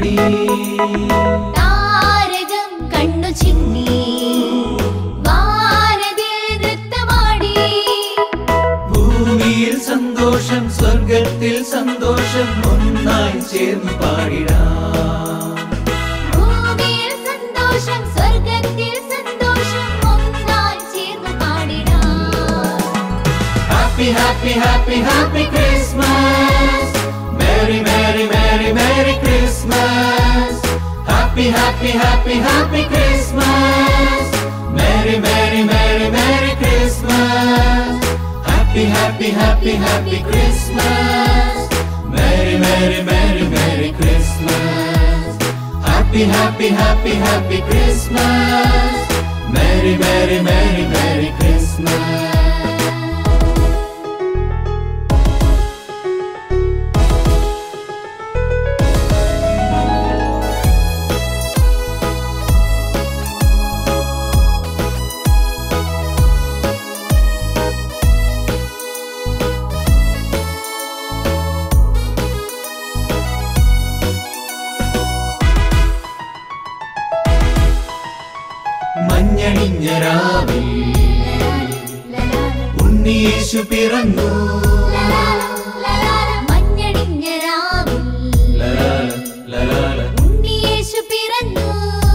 നൃത്തമാടി താരകം കണ്ണു ചിമ്മി വാനതിൽ നൃത്തമാടി ഭൂമിയിൽ സന്തോഷം സ്വർഗത്തിൽ സന്തോഷം ഒന്നായി ചേർന്ന് പാടിടാം ഭൂമിയിൽ സന്തോഷം സ്വർഗത്തിൽ സന്തോഷം ഒന്നായി ചേർന്ന് പാടിടാം Happy happy happy happy Christmas Merry merry merry merry Christmas Happy happy happy happy Christmas Merry merry merry merry Christmas Happy happy happy happy Christmas Merry merry merry merry Christmas Happy happy happy happy Christmas Merry merry merry merry Christmas മഞ്ഞണിഞ്ഞ രാവിൽ ഉണ്ണിയേശു പിറന്നു മഞ്ഞണിഞ്ഞ രാവിൽ ഉണ്ണിയേശു പിറന്നു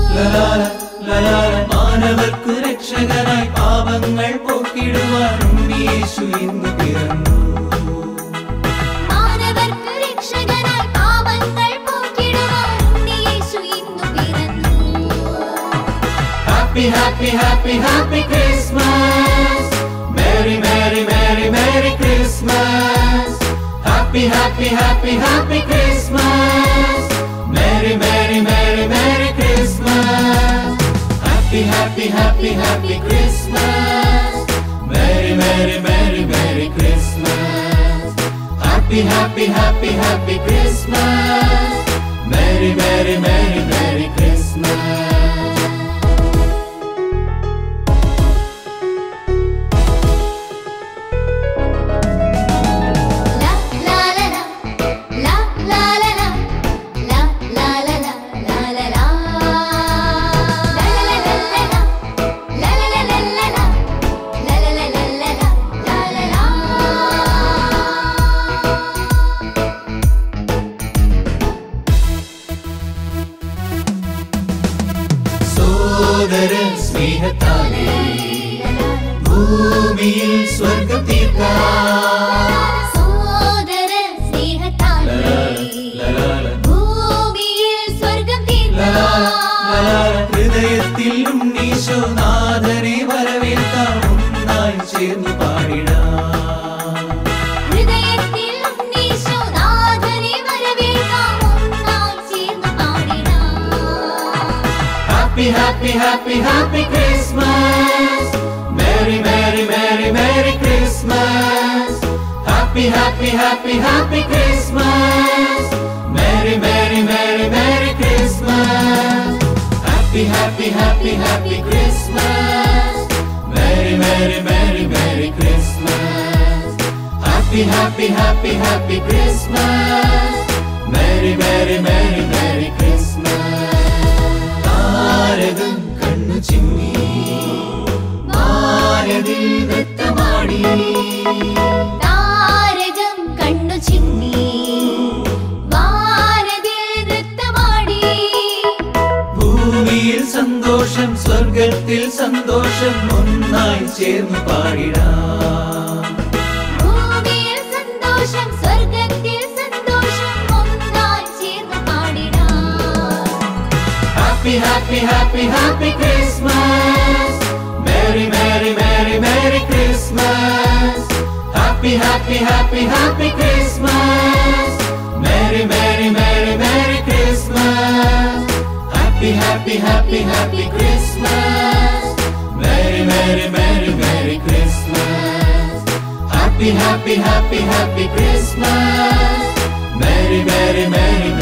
മാനവർക്കു രക്ഷകനായി പാപങ്ങൾ പോക്കിടുവാൻ ഉണ്ണിയേശു ഇന്ന് പിറന്നു മാനവർക്കു രക്ഷകനായി പാപങ്ങൾ പോക്കിടുവാൻ ഉണ്ണിയേശു ഇന്ന് പിറന്നു Happy happy happy happy Christmas Merry merry merry merry Christmas Happy happy happy happy Christmas Merry merry merry merry Christmas Happy happy happy happy Christmas Merry merry merry merry Christmas Happy happy happy happy Christmas Merry merry merry merry Christmas സോദര സ്നേഹത്താലേ ഭൂമിയിൽ സ്വർഗം തീർക്കാം സോദര സ്നേഹത്താലേ ഭൂമിയിൽ സ്വർഗം തീർക്കാം ഹൃദയത്തിൽ ഉണ്ണീശോനാഥനെ വരവേൽക്കാം ഒന്നായി ചേർന്ന് പാടിടാം ഹൃദയത്തിൽ ഉണ്ണീശോനാഥനെ വരവേൽക്കാം ഒന്നായി ചേർന്ന് പാടിടാം Happy happy happy happy Christmas Merry merry merry merry Christmas Happy happy happy happy Christmas Merry merry merry merry Christmas Happy happy happy happy Christmas Merry merry merry merry Christmas Happy happy happy happy Christmas Merry merry merry merry Christmas താരകം കണ്ണു ചിമ്മി വാനതിൽ നൃത്തമാടി താരകം കണ്ണു ചിമ്മി വാനതിൽ നൃത്തമാടി ഭൂമിയിൽ സന്തോഷം സ്വർഗത്തിൽ സന്തോഷം ഒന്നായി ചേർന്ന് പാടിടാം ഭൂമിയിൽ സന്തോഷം സ്വർഗത്തിൽ സന്തോഷം ഒന്നായി ചേർന്ന് പാടിടാം Happy happy happy happy Christmas Merry merry merry merry Christmas Happy happy happy happy Christmas Merry merry merry merry Christmas Happy happy happy happy Christmas Merry merry merry merry Christmas Happy happy happy happy Christmas Merry merry merry